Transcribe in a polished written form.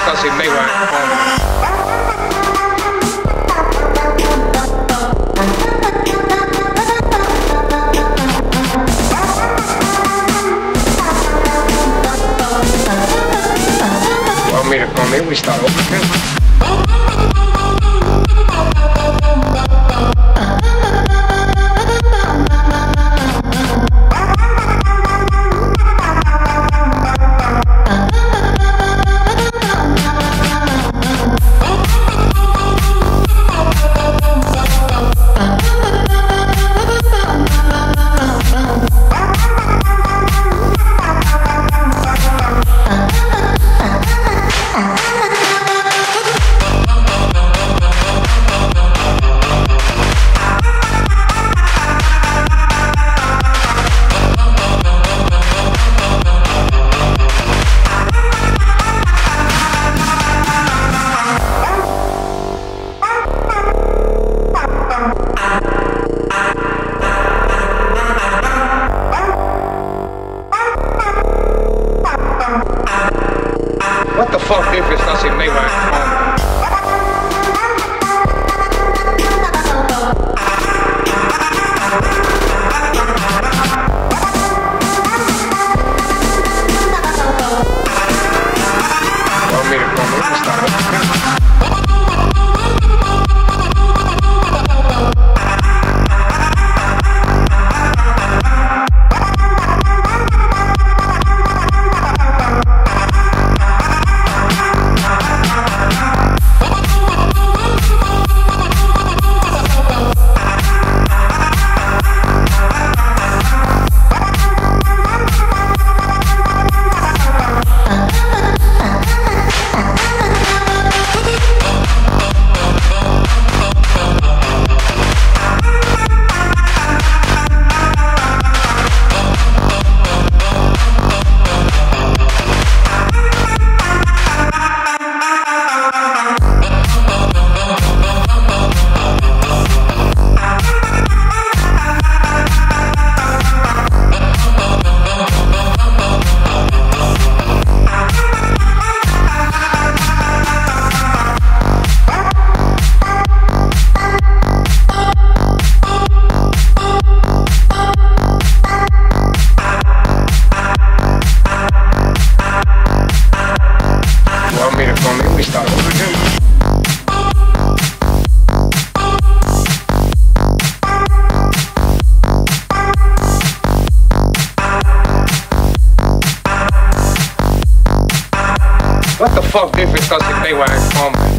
sta sin me, Well, mira, conmigo está loco. What the fuck difference does it make when I'm home? Well, mira, conmigo está loco. Mira, conmigo está loco. What the fuck difference does it make when I'm home?